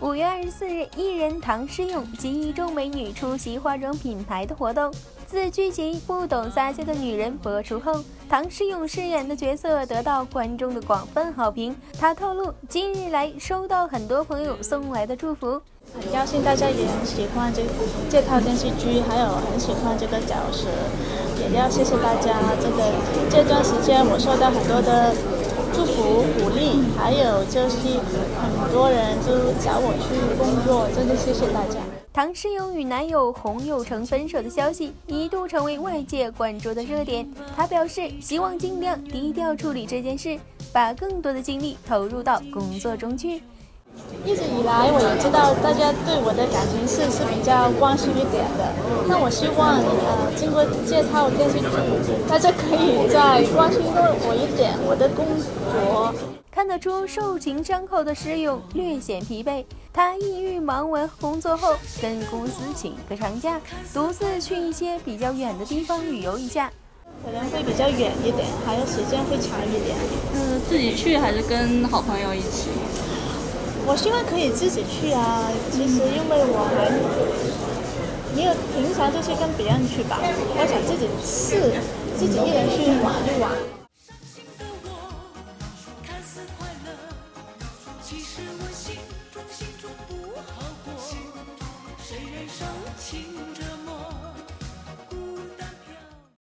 5月24日，艺人唐诗咏及一众美女出席化妆品牌的活动。自剧集《不懂撒娇的女人》播出后，唐诗咏饰演的角色得到观众的广泛好评。她透露，近日来收到很多朋友送来的祝福， 很高兴大家也很喜欢这套电视剧，还有很喜欢这个角色，也要谢谢大家。这段时间我受到很多的祝福鼓励，还有就是很多人都找我去工作，真的谢谢大家。 唐诗咏与男友洪有成分手的消息一度成为外界关注的热点。她表示希望尽量低调处理这件事，把更多的精力投入到工作中去。 一直以来我也知道大家对我的感情是比较关心一点的，那我希望经过这套电视剧，大家可以再关心我一点我的工作。 看得出受情伤后的诗咏略显疲惫，他抑郁忙完工作后，跟公司请个长假，独自去一些比较远的地方旅游一下， 可能会比较远一点，还有时间会长一点。 自己去还是跟好朋友一起？ 我希望可以自己去啊，其实因为我还没有平常就是跟别人去吧，我想自己一人去玩一玩。 其实